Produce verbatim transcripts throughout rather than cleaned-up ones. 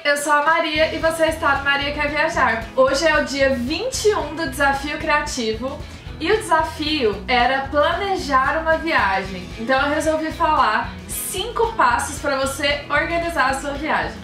eu sou a Maria e você está no Maria Quer Viajar. Hoje é o dia vinte e um do Desafio Criativo e o desafio era planejar uma viagem. Então eu resolvi falar cinco passos para você organizar a sua viagem.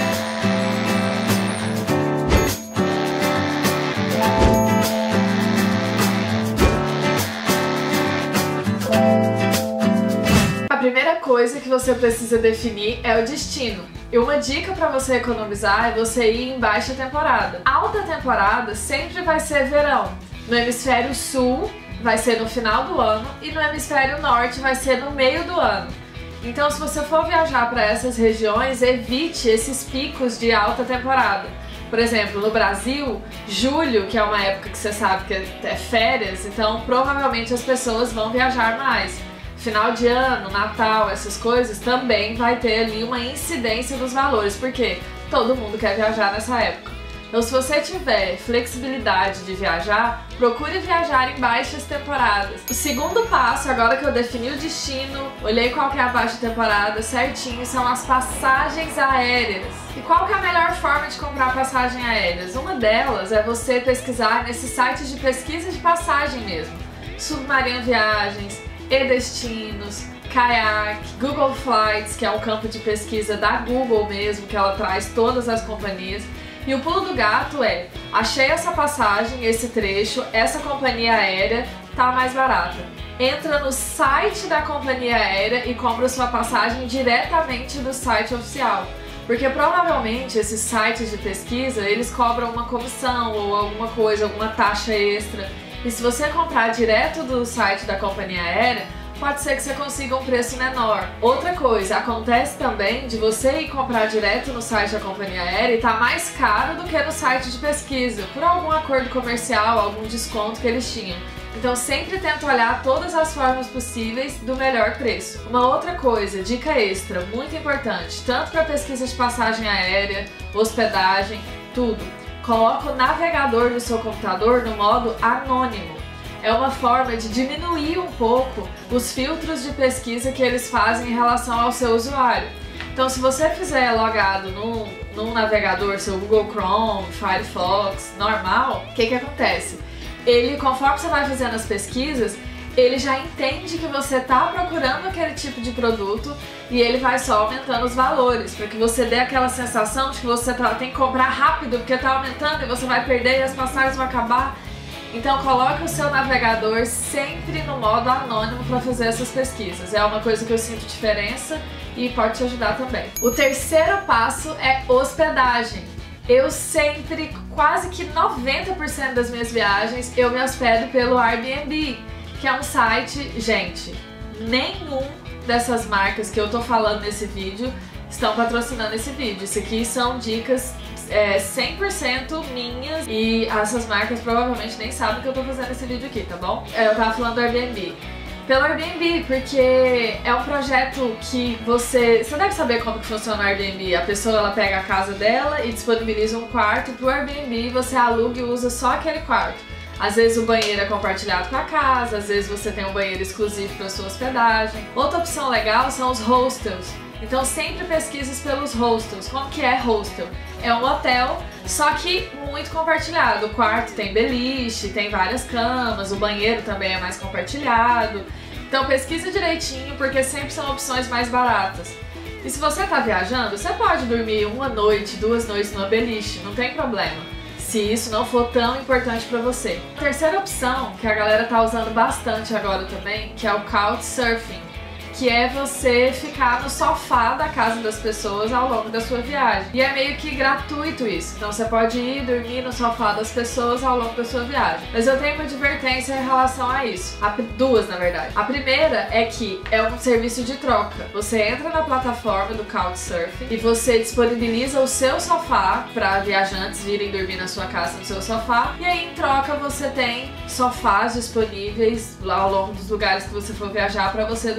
A primeira coisa que você precisa definir é o destino. E uma dica para você economizar é você ir em baixa temporada. Alta temporada sempre vai ser verão. No hemisfério sul vai ser no final do ano e no hemisfério norte vai ser no meio do ano. Então, se você for viajar para essas regiões, evite esses picos de alta temporada. Por exemplo, no Brasil, julho, que é uma época que você sabe que é férias, então provavelmente as pessoas vão viajar mais. Final de ano, Natal, essas coisas, também vai ter ali uma incidência dos valores, porque todo mundo quer viajar nessa época. Então, se você tiver flexibilidade de viajar, procure viajar em baixas temporadas. O segundo passo, agora que eu defini o destino, olhei qual que é a baixa temporada certinho, são as passagens aéreas. E qual que é a melhor forma de comprar passagem aéreas? Uma delas é você pesquisar nesses sites de pesquisa de passagem mesmo. Submarino Viagens, eDestinos, Kayak, Google Flights, que é um campo de pesquisa da Google mesmo, que ela traz todas as companhias. E o pulo do gato é, achei essa passagem, esse trecho, essa companhia aérea tá mais barata. Entra no site da companhia aérea e compra sua passagem diretamente do site oficial. Porque provavelmente esses sites de pesquisa, eles cobram uma comissão ou alguma coisa, alguma taxa extra. E se você comprar direto do site da companhia aérea, pode ser que você consiga um preço menor. Outra coisa, acontece também de você ir comprar direto no site da companhia aérea e tá mais caro do que no site de pesquisa, por algum acordo comercial, algum desconto que eles tinham. Então sempre tenta olhar todas as formas possíveis do melhor preço. Uma outra coisa, dica extra, muito importante, tanto para pesquisa de passagem aérea, hospedagem, tudo. Coloca o navegador do seu computador no modo anônimo. É uma forma de diminuir um pouco os filtros de pesquisa que eles fazem em relação ao seu usuário. Então, se você fizer logado num, num navegador, seu Google Chrome, Firefox, normal, o que que acontece? Ele, conforme você vai fazendo as pesquisas, ele já entende que você está procurando aquele tipo de produto e ele vai só aumentando os valores, para que você dê aquela sensação de que você tá, tem que comprar rápido porque está aumentando e você vai perder e as passagens vão acabar. Então coloque o seu navegador sempre no modo anônimo para fazer essas pesquisas. É uma coisa que eu sinto diferença e pode te ajudar também. O terceiro passo é hospedagem. Eu sempre, quase que noventa por cento das minhas viagens, eu me hospedo pelo Airbnb, que é um site, gente, nenhum dessas marcas que eu tô falando nesse vídeo estão patrocinando esse vídeo. Isso aqui são dicas é, cem por cento minhas e essas marcas provavelmente nem sabem que eu tô fazendo esse vídeo aqui, tá bom? Eu tava falando do Airbnb. Pelo Airbnb, porque é um projeto que você... Você deve saber como que funciona o Airbnb. A pessoa, ela pega a casa dela e disponibiliza um quarto pro Airbnb, você aluga e usa só aquele quarto. Às vezes o banheiro é compartilhado com a casa, às vezes você tem um banheiro exclusivo para sua hospedagem. Outra opção legal são os hostels. Então sempre pesquisas pelos hostels. Como que é hostel? É um hotel, só que muito compartilhado. O quarto tem beliche, tem várias camas, o banheiro também é mais compartilhado. Então pesquisa direitinho, porque sempre são opções mais baratas. E se você está viajando, você pode dormir uma noite, duas noites numa beliche, não tem problema, se isso não for tão importante para você. A terceira opção, que a galera tá usando bastante agora também, que é o Couchsurfing, que é você ficar no sofá da casa das pessoas ao longo da sua viagem. E é meio que gratuito isso, então você pode ir dormir no sofá das pessoas ao longo da sua viagem. Mas eu tenho uma advertência em relação a isso, a, duas na verdade. A primeira é que é um serviço de troca. Você entra na plataforma do Couchsurfing e você disponibiliza o seu sofá para viajantes virem dormir na sua casa no seu sofá, e aí em troca você tem sofás disponíveis lá ao longo dos lugares que você for viajar para você dormir também.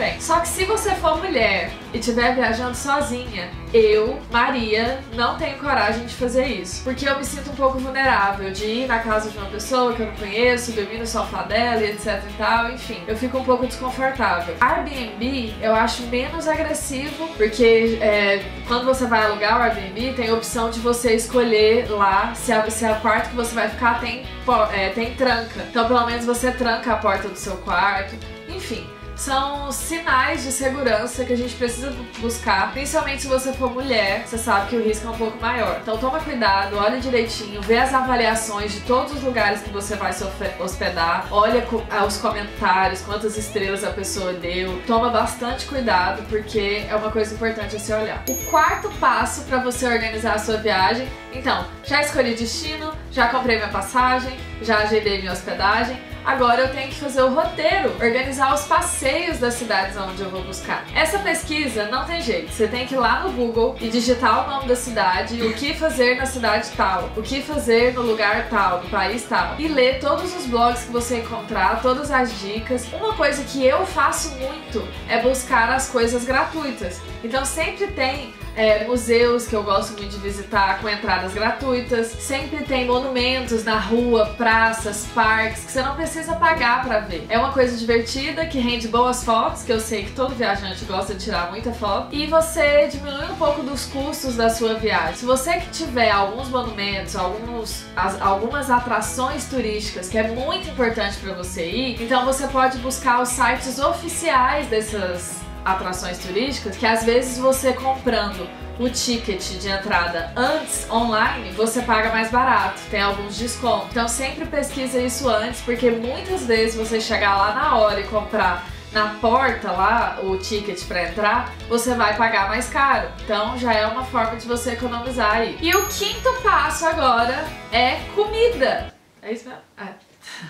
bem. Só que se você for mulher e estiver viajando sozinha, eu, Maria, não tenho coragem de fazer isso. Porque eu me sinto um pouco vulnerável de ir na casa de uma pessoa que eu não conheço, dormir no sofá dela e etc e tal, enfim. Eu fico um pouco desconfortável. Airbnb eu acho menos agressivo, porque é, quando você vai alugar o Airbnb, tem a opção de você escolher lá se a, se a quarto que você vai ficar tem, é, tem tranca. Então pelo menos você tranca a porta do seu quarto, enfim. São sinais de segurança que a gente precisa buscar, principalmente se você for mulher, você sabe que o risco é um pouco maior. Então toma cuidado, olha direitinho, vê as avaliações de todos os lugares que você vai se hospedar, olha os comentários, quantas estrelas a pessoa deu, toma bastante cuidado porque é uma coisa importante a se olhar. O quarto passo para você organizar a sua viagem, então, já escolhi destino, já comprei minha passagem, já agendei minha hospedagem, agora eu tenho que fazer o roteiro, organizar os passeios das cidades onde eu vou buscar. Essa pesquisa não tem jeito, você tem que ir lá no Google e digitar o nome da cidade, o que fazer na cidade tal, o que fazer no lugar tal, no país tal, e ler todos os blogs que você encontrar, todas as dicas. Uma coisa que eu faço muito é buscar as coisas gratuitas, então sempre tem É, museus que eu gosto muito de visitar com entradas gratuitas, sempre tem monumentos na rua, praças, parques que você não precisa pagar pra ver. É uma coisa divertida que rende boas fotos, que eu sei que todo viajante gosta de tirar muita foto, e você diminui um pouco dos custos da sua viagem. Se você que tiver alguns monumentos, alguns, as, algumas atrações turísticas que é muito importante pra você ir, então você pode buscar os sites oficiais dessas atrações turísticas, que às vezes você comprando o ticket de entrada antes online, você paga mais barato, tem alguns descontos. Então sempre pesquisa isso antes, porque muitas vezes você chegar lá na hora e comprar na porta lá o ticket para entrar, você vai pagar mais caro. Então já é uma forma de você economizar aí. E o quinto passo agora é comida. É isso mesmo? É.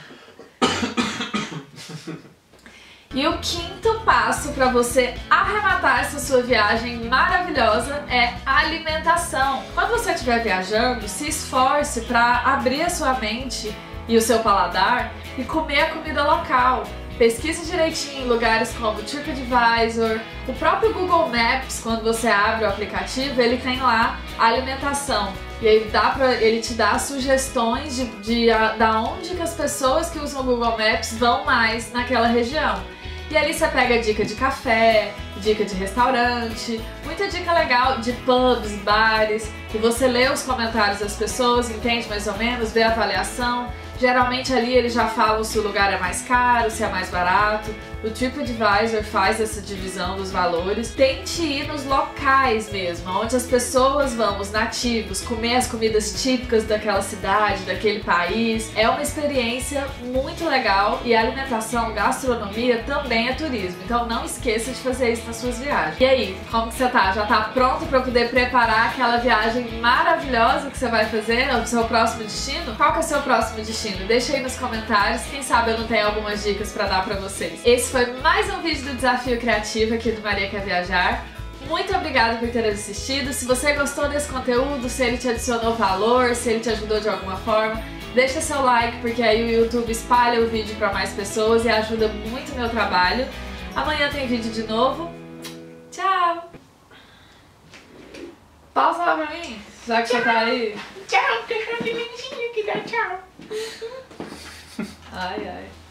E o quinto passo para você arrematar essa sua viagem maravilhosa é a alimentação. Quando você estiver viajando, se esforce para abrir a sua mente e o seu paladar e comer a comida local. Pesquise direitinho em lugares como TripAdvisor, o próprio Google Maps, quando você abre o aplicativo, ele tem lá a alimentação. E aí dá pra, ele te dá sugestões de, de a, da onde que as pessoas que usam o Google Maps vão mais naquela região. E ali você pega dica de café, dica de restaurante, muita dica legal de pubs, bares, e você lê os comentários das pessoas, entende mais ou menos, vê a avaliação. Geralmente ali eles já falam se o lugar é mais caro, se é mais barato. O TripAdvisor faz essa divisão dos valores. Tente ir nos locais mesmo, onde as pessoas vão, os nativos, comer as comidas típicas daquela cidade, daquele país. É uma experiência muito legal e a alimentação, gastronomia também é turismo. Então não esqueça de fazer isso nas suas viagens. E aí, como que você tá? Já tá pronto para poder preparar aquela viagem maravilhosa que você vai fazer no seu próximo destino? Qual que é o seu próximo destino? Deixa aí nos comentários, quem sabe eu não tenho algumas dicas pra dar pra vocês. Esse foi mais um vídeo do Desafio Criativo aqui do Maria Quer Viajar. Muito obrigada por ter assistido. Se você gostou desse conteúdo, se ele te adicionou valor, se ele te ajudou de alguma forma, deixa seu like, porque aí o YouTube espalha o vídeo pra mais pessoas e ajuda muito o meu trabalho. Amanhã tem vídeo de novo. Tchau! Pausa lá pra mim, já que tchau. Você tá aí. Tchau, tem um nenenzinho que dá tchau. Ai, ai.